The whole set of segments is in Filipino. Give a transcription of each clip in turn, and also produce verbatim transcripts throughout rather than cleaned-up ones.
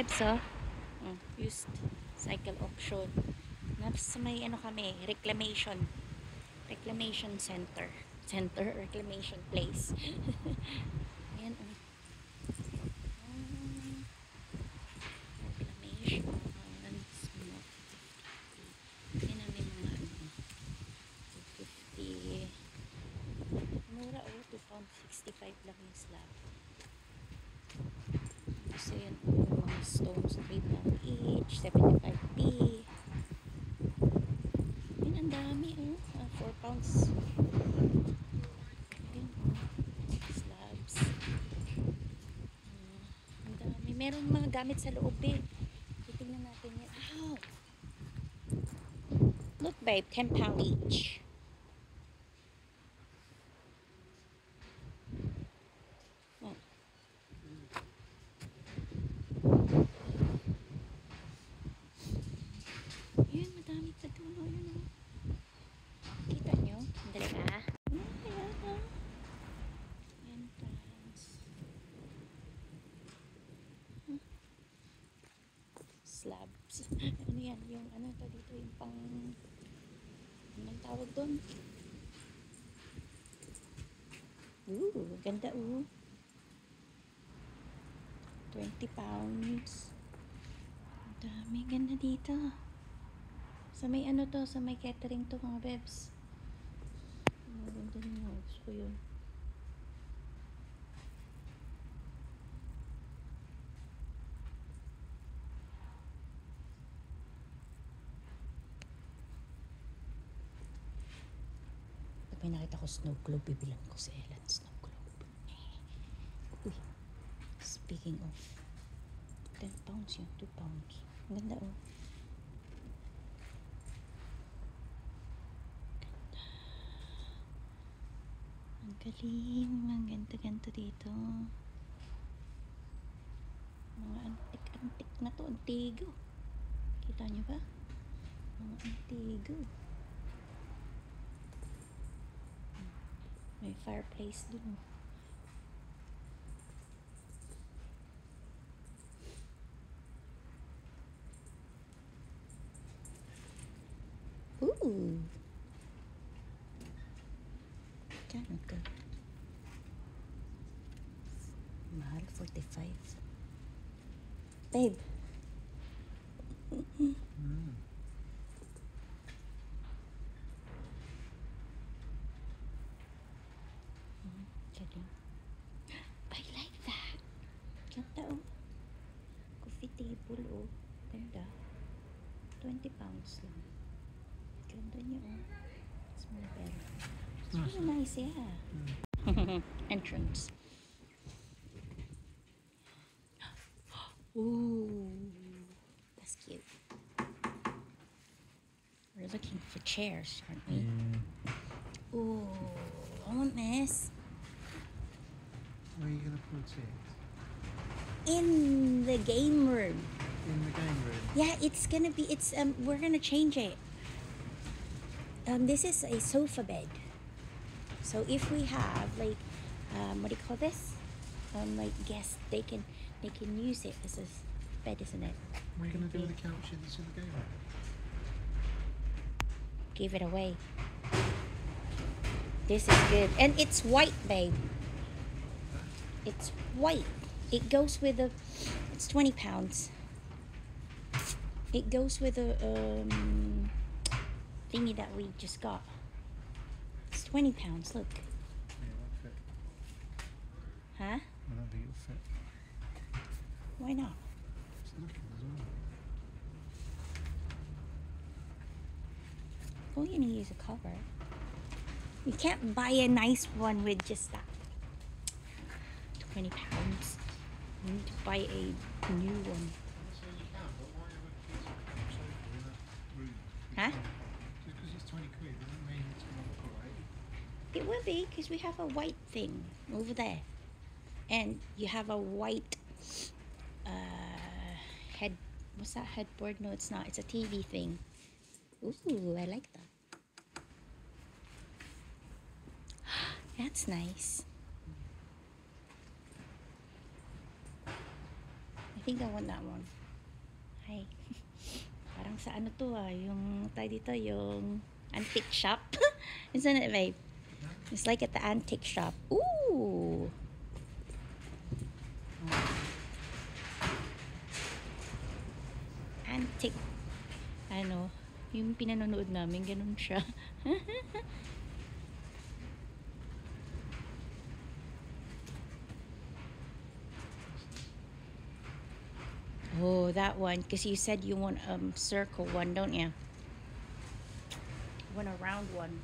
slabs, oh. Mm, used cycle auction. Nasa may ano kami, reclamation. Reclamation center. Center, reclamation place. Ayan, oh. Mm, reclamation. Smoke. Ayan na may mga ano. two fifty. Mura, oh. two pounds sixty-five lang yung slab. So yan po yung mga stones, three pounds each, seventy-five p. Yun, ang dami, oh. Uh, four pounds. Yun, oh. Slabs. Uh, ang dami. Meron mga gamit sa loob, eh. Titignan natin yan. Ow! Look, babe, ten pounds each. Oh. Yun, madami pa doon, oh. Yun, oh. Kita nyo? Andali ka. Ayan, oh. Entrance. Hmm. Slabs. Ano yan? Yung ano to dito? Yung pang... Anong tawag doon? Ooh, ganda, ooh. twenty pounds. Ang dami, ganda dito. Sa may ano to, sa may catering to mga bebs. Ang ganda rin yun. Gusto ko yun. Pag may nakita ko snow globe, bibilan ko si Ellen snow globe. Uy, speaking of, ten pounds yun, two pounds. Ang ganda, oh. Ang galing, ang ganda-ganda dito. Mga antik-antik na to, antigo. Kita nyo ba? Mga antigo. May fireplace dun. Ooh. Kano to? Mahal, forty-five. Babe. Mm. Galing. I like that. Ganda, oh. Coffee table, oh. Ganda. twenty pounds lang. Ganda niya, oh. It's more better. It's Nice. really nice, yeah. Mm. Entrance. Ooh. That's cute. We're looking for chairs, aren't we? Yeah. Ooh. I want this. Where are you going to put it? In the game room. In the game room? Yeah, it's gonna be, it's, um, we're gonna change it. Um, this is a sofa bed. So if we have, like, um, what do you call this? Um, like, guests, they can, they can use it as a bed, isn't it? What are you going to do with the couch that's in the game room? Give it away. This is good. And it's white, babe. It's white. It goes with a, it's twenty pounds. It goes with a um, thingy that we just got. It's twenty pounds, look. Yeah, it won't fit. Huh? I don't think it'll fit. Why not? It's looking as well. Oh, you need to use a cover. You can't buy a nice one with just that. twenty pounds. You need to buy a new one. So you can, but why have a piece of sofa in a room? Huh? Just because it's twenty quid doesn't mean it's going to look alright. It will be, because we have a white thing over there. And you have a white uh, head, what's that headboard? No, it's not. It's a T V thing. Ooh, I like that. That's nice. I think I want that one. bahay. Parang sa ano to ah, yung tayo dito, yung antique shop. Isn't it, babe? It's like at the antique shop. Ooh! Antique. Ano, yung pinanonood namin, ganun siya. Oh, that one. Because you said you want a um, circle one, don't you? You want a round one.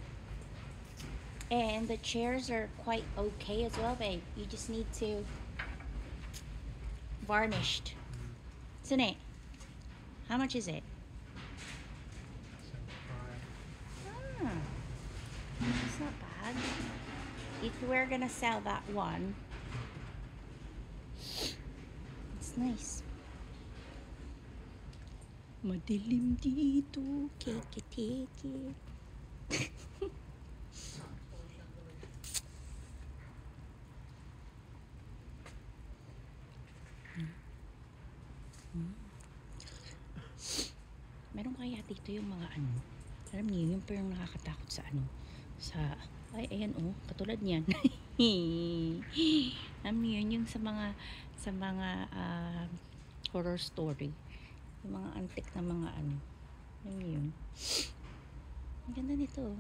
And the chairs are quite okay as well, babe. You just need to varnished. Isn't it? How much is it? seventy-five. Ah, it's not bad. If we're gonna sell that one, it's nice. Madilim dito, keke teke. Meron kaya dito yung mga ano, alam niyo, yung parang nakakatakot sa ano, sa, ay, ayan oh, katulad niyan. Alam niyo yun, yung sa mga, sa mga uh, horror story, yung mga antique na mga ano, alam niyo yun. Ang ganda nito oh.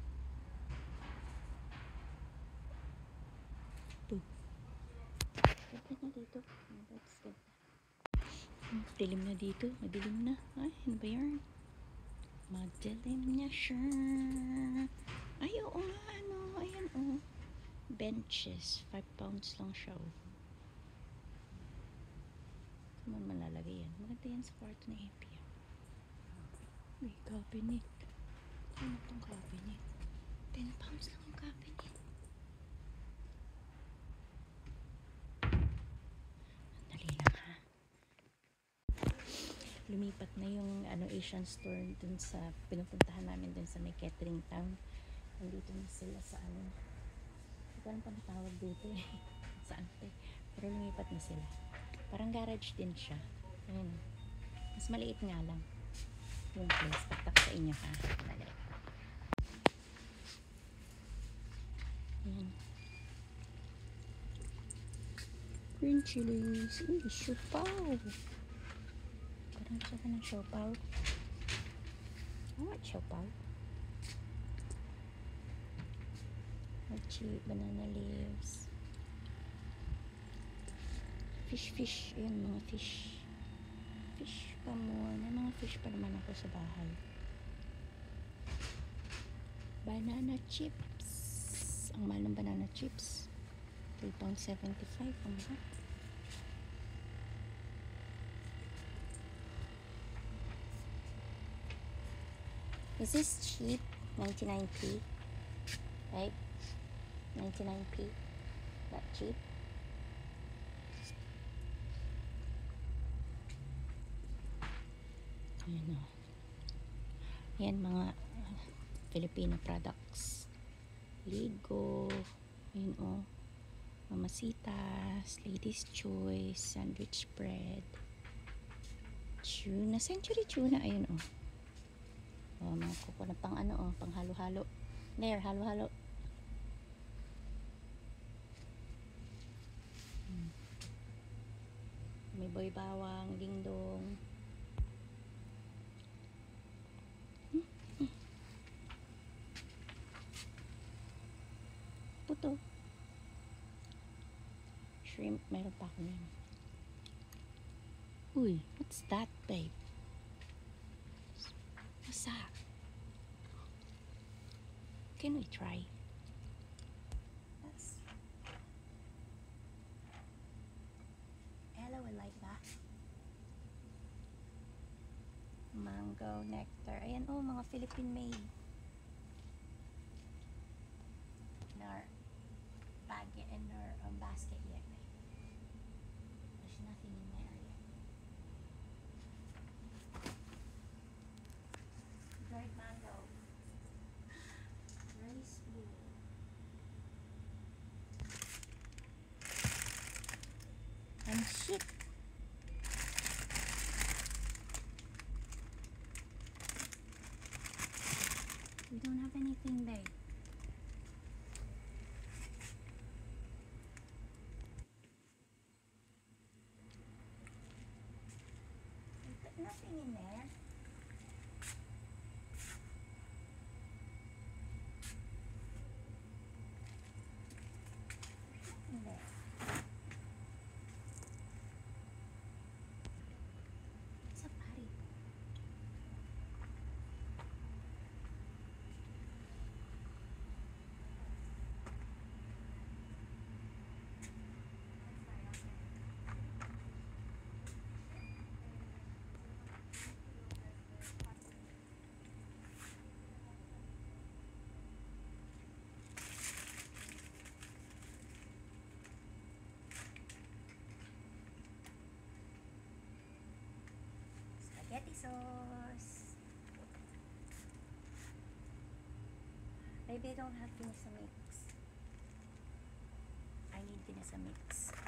Ito. Ganda na dito. That's good. Dilim na dito. Madilim na. Ay, ano ba yan? Madilim na siya. Ay, oo nga, ano. Ayan, oh. Benches. Five pounds lang siya, oh. Saan man malalagay yan? Maganda yan sa kwarto na happy. May cabinet. Ano itong cabinet? Ten pounds lang yung cabinet. Dali lang, ha? Lumipat na yung ano, Asian store dun sa pinupuntahan namin dun sa may catering town. Nandito na sila sa ano, hindi ko alam pa natawag dito eh. Saan to eh. Pero lumipat na sila. Parang garage din siya. Ayun. Mas maliit nga lang yung place. Pagtak sa inyo, ha? Dali. Ayan. Green chilies. Uy, siopaw. Parang gusto ko ng siopaw. I want siopaw. Mochi, banana leaves. Fish, fish. Ayan, mga fish. Fish pa mo. May mga fish pa naman ako sa bahay. Banana chips. Ang mahal ng banana chips. three pounds seventy-five. Ang mahal. Is this cheap? ninety-nine p. Right? ninety-nine p. That cheap? Ayan o. Ayan mga uh, Filipino products. Ligo. Ayan o. Mamasitas. Ladies Choice. Sandwich bread. Tuna. Century tuna. Ayan o. Oh, mga kuko na pang ano oh, pang halo-halo. There, halo-halo. Hmm. May boy bawang, dingdong. Hmm. Hmm. Puto. Shrimp, meron pa ako yan. Uy, what's that, babe? What's that? Can we try? That's Ella would like that. Mango nectar. Ayan oh, mga Philippine made. In our bag in our um, basket yet. There's nothing in there yet. Dried mango. Rice bowl. I'm sick. We don't have anything, babe. We put nothing in there. In there. It's a patty. Spaghetti sauce. Maybe I don't have Vinesamix. I need Vinesamix.